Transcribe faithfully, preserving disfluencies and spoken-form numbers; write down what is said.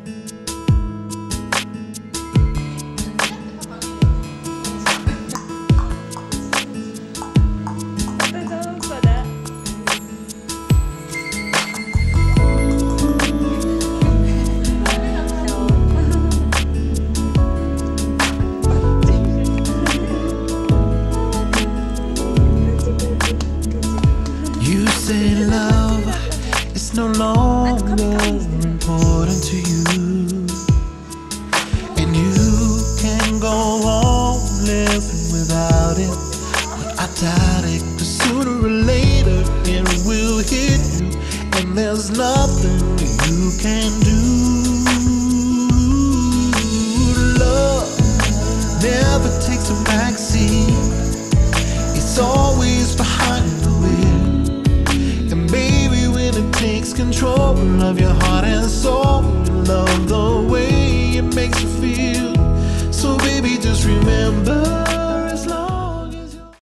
No longer important to you, and you can go on living without it, but I doubt it, cause sooner or later it will hit you, and there's nothing you can do. Love never takes a backseat, it's always behind the wheel, and baby when it takes control of your heart and soul, you love the way it makes you feel. So baby just remember,